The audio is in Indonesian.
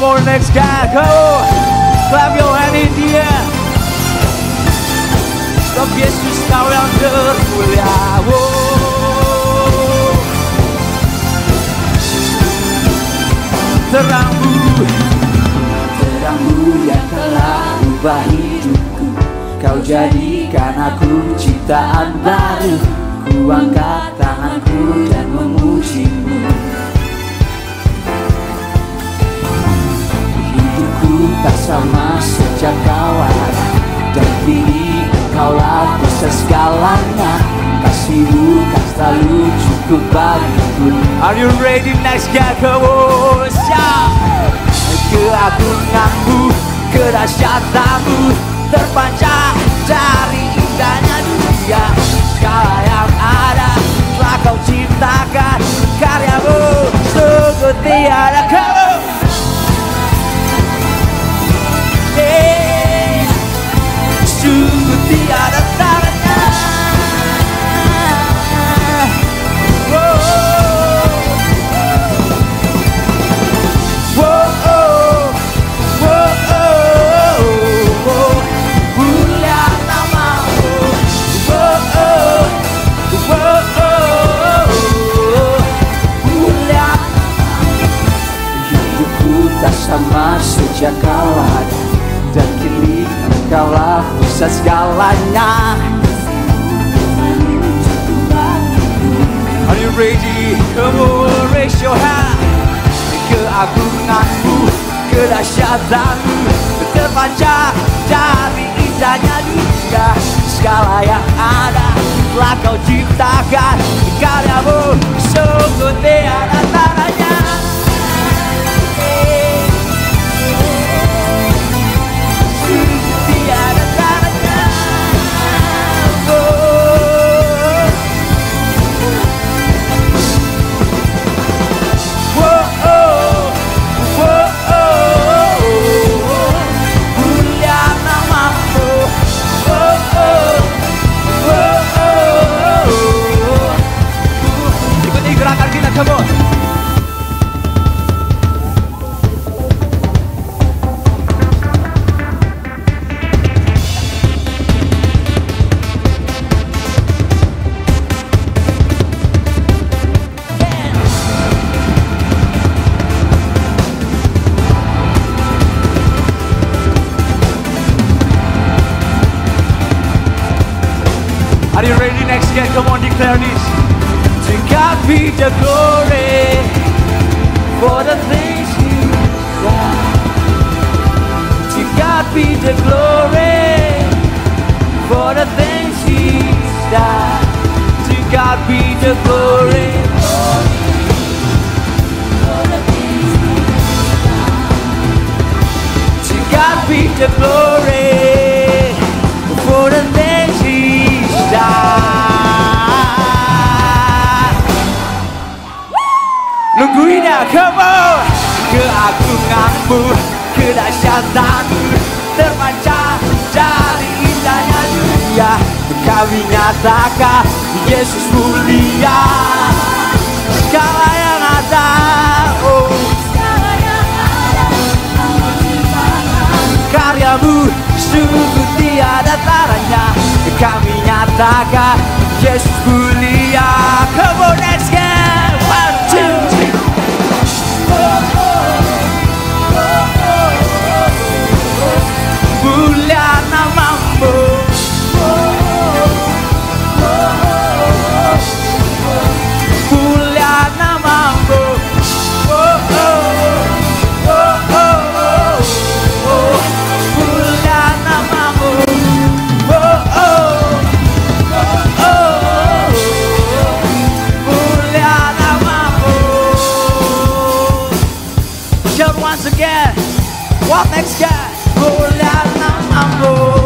Come on, next guy, go! Clap your hand in the air. Sebab Yesus kau yang termulia. Terangmu yang telah ubah hidupku. Kau jadikan aku ciptaan baru. Ku angkat tanganku dan memujimu. Hidupku tak sama sejak kau ada, dan kini Kaulah bisa segalanya. Kasih-Mu kan selalu cukup bagiku. Are you ready? Next guy, come on, shout. Keagungan-Mu, kedahsyatan-Mu terpancar dari indahnya dunia. Segala yang ada telah Kau ciptakan, karya-Mu sungguh tiada kamu. Sungguh tiada tandanya. Mulia nama-Mu. Mulia. Hidupku tak sama sejak Kau ada, dan kini Kaulah pusat segalanya. Are you ready? Come on, raise your hand. Keagungan-Mu, kedahsyatan-Mu terpancar dari indahnya dunia. Segala yang ada telah Kau ciptakan, karya-Mu sungguh tiada tandanya. Come on. Are you ready? Next guy, come on, declare this. To God be the glory for the things You've done. To God be the glory for the things He's done. To God be the glory for the things He's done. To God be the glory for the things He's done. Nungguinnya, come on. Keagungan-Mu, kedahsyatan-Mu terpancar dari indahnya dunia. Kau nyatakan Yesus mulia. Segala yang ada, oh, karya-Mu sungguh tiada taranya. Kami nyatakan Yesus mulia. Come on, let's go. 1, 2, 3. Mulia nama-Mu. Mulia nama-Mu. Mulia nama-Mu. Mulia nama-Mu. Shout once again. What next guy? Mulia nama-Mu.